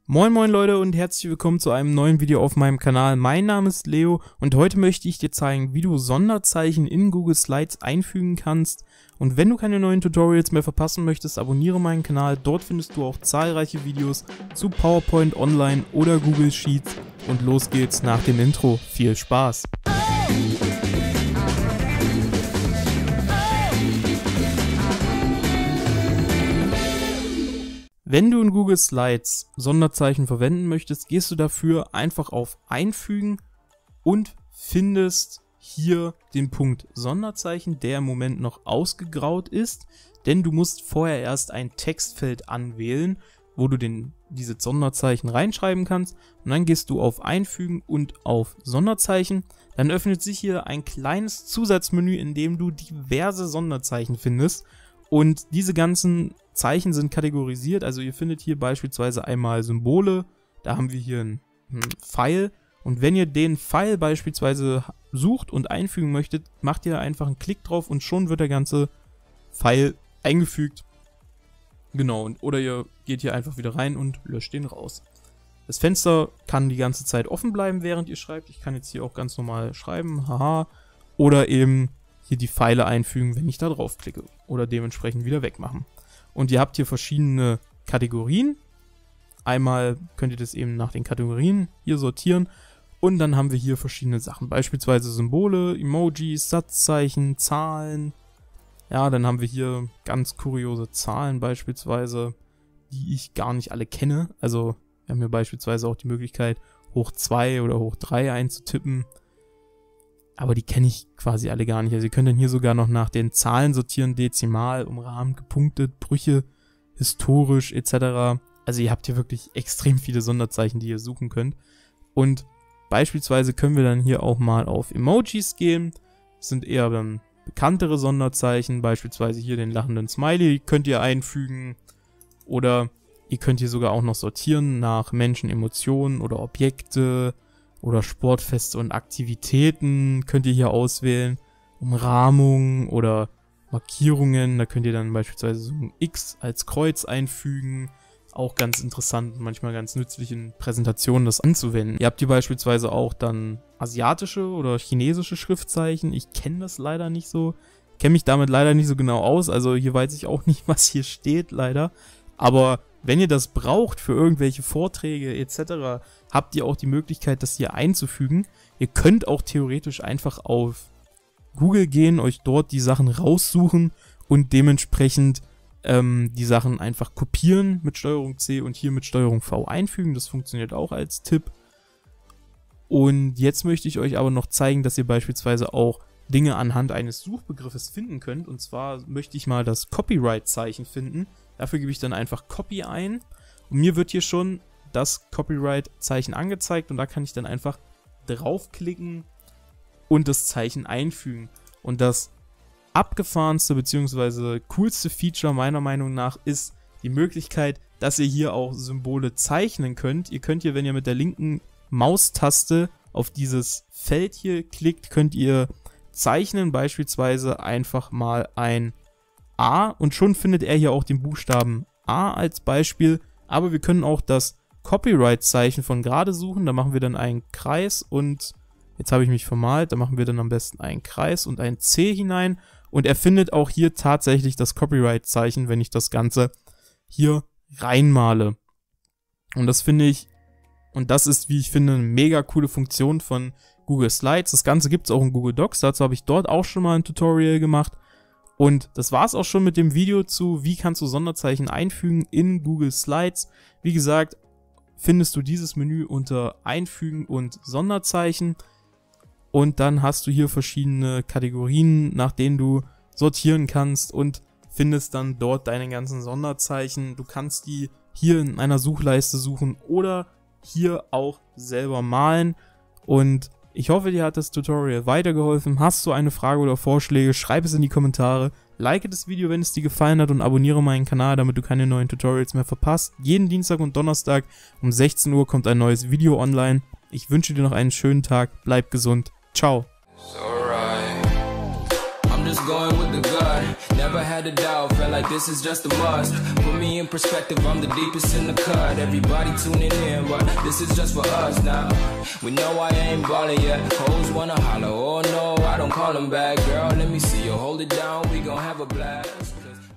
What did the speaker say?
Moin moin Leute und herzlich willkommen zu einem neuen Video auf meinem Kanal. Mein Name ist Leo und heute möchte ich dir zeigen, wie du Sonderzeichen in Google Slides einfügen kannst. Und wenn du keine neuen Tutorials mehr verpassen möchtest, abonniere meinen Kanal. Dort findest du auch zahlreiche Videos zu PowerPoint Online oder Google Sheets. Und los geht's nach dem Intro. Viel Spaß! Wenn du in Google Slides Sonderzeichen verwenden möchtest, gehst du dafür einfach auf Einfügen und findest hier den Punkt Sonderzeichen, der im Moment noch ausgegraut ist, denn du musst vorher erst ein Textfeld anwählen, wo du diese Sonderzeichen reinschreiben kannst, und dann gehst du auf Einfügen und auf Sonderzeichen. Dann öffnet sich hier ein kleines Zusatzmenü, in dem du diverse Sonderzeichen findest. Und diese ganzen Zeichen sind kategorisiert, also ihr findet hier beispielsweise einmal Symbole, da haben wir hier einen Pfeil, und wenn ihr den Pfeil beispielsweise sucht und einfügen möchtet, macht ihr einfach einen Klick drauf und schon wird der ganze Pfeil eingefügt. Genau, oder ihr geht hier einfach wieder rein und löscht den raus. Das Fenster kann die ganze Zeit offen bleiben, während ihr schreibt. Ich kann jetzt hier auch ganz normal schreiben, haha, oder eben hier die Pfeile einfügen, wenn ich da drauf klicke, oder dementsprechend wieder wegmachen. Und ihr habt hier verschiedene Kategorien. Einmal könnt ihr das eben nach den Kategorien hier sortieren, und dann haben wir hier verschiedene Sachen, beispielsweise Symbole, Emojis, Satzzeichen, Zahlen. Ja, dann haben wir hier ganz kuriose Zahlen beispielsweise, die ich gar nicht alle kenne. Also wir haben hier beispielsweise auch die Möglichkeit, hoch 2 oder hoch 3 einzutippen. Aber die kenne ich quasi alle gar nicht. Also ihr könnt dann hier sogar noch nach den Zahlen sortieren, dezimal, umrahmt, gepunktet, Brüche, historisch etc. Also ihr habt hier wirklich extrem viele Sonderzeichen, die ihr suchen könnt. Und beispielsweise können wir dann hier auch mal auf Emojis gehen. Das sind eher dann bekanntere Sonderzeichen, beispielsweise hier den lachenden Smiley könnt ihr einfügen. Oder ihr könnt hier sogar auch noch sortieren nach Menschen, Emotionen oder Objekte. Oder Sportfeste und Aktivitäten könnt ihr hier auswählen. Umrahmung oder Markierungen, da könnt ihr dann beispielsweise so ein X als Kreuz einfügen. Auch ganz interessant und manchmal ganz nützlich in Präsentationen das anzuwenden. Ihr habt hier beispielsweise auch dann asiatische oder chinesische Schriftzeichen. Ich kenne das leider nicht so. Kenne mich damit leider nicht so genau aus. Also hier weiß ich auch nicht, was hier steht leider. Aber wenn ihr das braucht für irgendwelche Vorträge etc., habt ihr auch die Möglichkeit, das hier einzufügen. Ihr könnt auch theoretisch einfach auf Google gehen, euch dort die Sachen raussuchen und dementsprechend die Sachen einfach kopieren mit STRG C und hier mit STRG V einfügen. Das funktioniert auch als Tipp. Und jetzt möchte ich euch aber noch zeigen, dass ihr beispielsweise auch Dinge anhand eines Suchbegriffes finden könnt. Und zwar möchte ich mal das Copyright-Zeichen finden. Dafür gebe ich dann einfach Copy ein und mir wird hier schon das Copyright-Zeichen angezeigt, und da kann ich dann einfach draufklicken und das Zeichen einfügen. Und das abgefahrenste bzw. coolste Feature meiner Meinung nach ist die Möglichkeit, dass ihr hier auch Symbole zeichnen könnt. Ihr könnt hier, wenn ihr mit der linken Maustaste auf dieses Feld hier klickt, könnt ihr zeichnen, beispielsweise einfach mal ein A, und schon findet er hier auch den Buchstaben A als Beispiel, aber wir können auch das Copyright-Zeichen von gerade suchen. Da machen wir dann einen Kreis, und jetzt habe ich mich vermalt, da machen wir dann am besten einen Kreis und ein C hinein, und er findet auch hier tatsächlich das Copyright-Zeichen, wenn ich das Ganze hier reinmale. Und das finde ich, und das ist, wie ich finde, eine mega coole Funktion von Google Slides. Das Ganze gibt es auch in Google Docs, dazu habe ich dort auch schon mal ein Tutorial gemacht. Und das war's auch schon mit dem Video zu, wie kannst du Sonderzeichen einfügen in Google Slides. Wie gesagt, findest du dieses Menü unter Einfügen und Sonderzeichen. Und dann hast du hier verschiedene Kategorien, nach denen du sortieren kannst, und findest dann dort deine ganzen Sonderzeichen. Du kannst die hier in einer Suchleiste suchen oder hier auch selber malen. Und ich hoffe, dir hat das Tutorial weitergeholfen. Hast du eine Frage oder Vorschläge, schreib es in die Kommentare. Like das Video, wenn es dir gefallen hat, und abonniere meinen Kanal, damit du keine neuen Tutorials mehr verpasst. Jeden Dienstag und Donnerstag um 16 Uhr kommt ein neues Video online. Ich wünsche dir noch einen schönen Tag. Bleib gesund. Ciao. never had a doubt, felt like this is just a must. Put me in perspective, I'm the deepest in the cut. Everybody tuning in, but this is just for us now. We know I ain't ballin' yet. Hoes wanna holler, oh no, I don't call them back. Girl, let me see you hold it down, we gon' have a blast.